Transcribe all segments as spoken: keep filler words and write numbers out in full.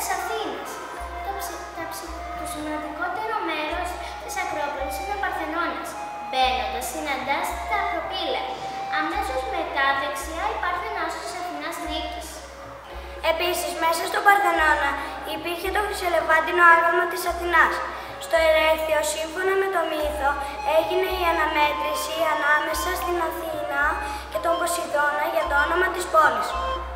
της Αθήνας. Το, ψη, τα ψη, το σημαντικότερο μέρος της Ακρόπολης είναι ο Παρθενώνας. Μπαίνοντας, συναντάς τα Ακροπύλα. Αμέσως μετά, δεξιά, υπάρχει ένα άσος της Αθηνάς Νίκης. Επίσης, μέσα στον Παρθενώνα υπήρχε το χρυσελεφάντινο άγαλμα της Αθηνάς. Στο Ερέθιο, σύμφωνα με το μύθο, έγινε η αναμέτρηση ανάμεσα στην Αθήνα και τον Ποσειδώνα για το όνομα της πόλης.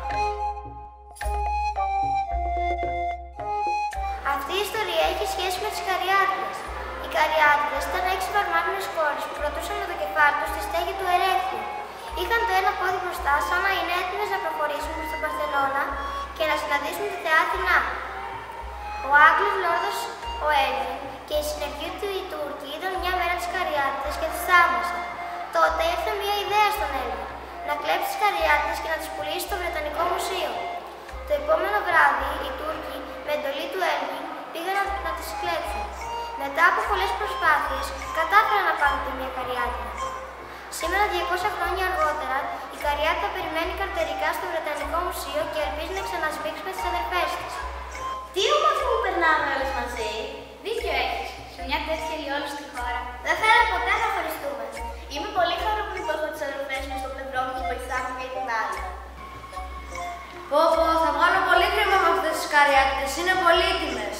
Αυτή η ιστορία έχει σχέση με τις Καριάτιδες. Οι Καριάτιδες ήταν έξι βαρμάνινες κόρες που κρατούσαν με το κεφάλι τους στη στέγη του Ερέθιου. Είχαν το ένα πόδι μπροστά, σαν να είναι έτοιμες να προχωρήσουν προς τον Παρθενώνα και να συναντήσουν τη θεά Αθηνά. Ο Άγγλος Λόρδος ο Έλβιν και η συνεργοί του οι Τούρκοι είδαν μια μέρα τις Καριάτιδες και τις θαύμασαν. Τότε ήρθε μια ιδέα στον Έλβιν, να κλέψει τις Καριάτιδες και να τις πουλήσει στο Βρετανικό Μουσείο. Το επόμενο βράδυ οι Τούρκοι, με εντολή του Έλβιν, πήγαν να, να τις κλέψουν. Μετά από πολλές προσπάθειες, κατάφεραν να πάρουν τη μία Καριάτιδα. Σήμερα, διακόσια χρόνια αργότερα, η Καριάτιδα περιμένει καρτερικά στο Βρετανικό Μουσείο και ελπίζει να ξανασμίξει με τις αδερφές της. Τι όμορφο που περνάμε όλες μαζί. Δίκιο έχεις. Σε μια τέτοια ηλιόλου στη χώρα. Δεν θέλω ποτέ να χωριστούμε. Είμαι πολύ χαρούμενη που έχω τις αδερφές μου στο πλευρό μου και βοηθάμε μία την άλλη. Πω πω, θα βγάλω πολύ χρήμα με αυτές τις Καριάτιδες. Είναι πολύτιμες.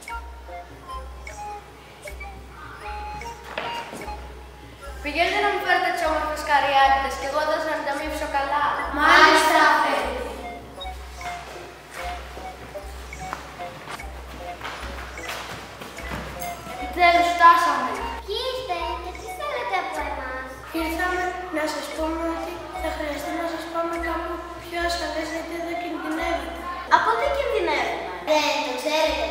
Πηγαίνετε να μου φέρετε τις όμορφες Καριάτιδες και εγώ θα σας ανταμείψω καλά. Μάλιστα, Αφέντη. Τέλος, φτάσαμε. Ποιοι είστε και τι θέλετε από εμάς? Ήρθαμε να σας πούμε ότι θα χρειαστεί να σας πάμε κάπου πιο ασφαλές γιατί εδώ κινδυνεύετε. Από τι κινδυνεύουμε? Δεν το ξέρετε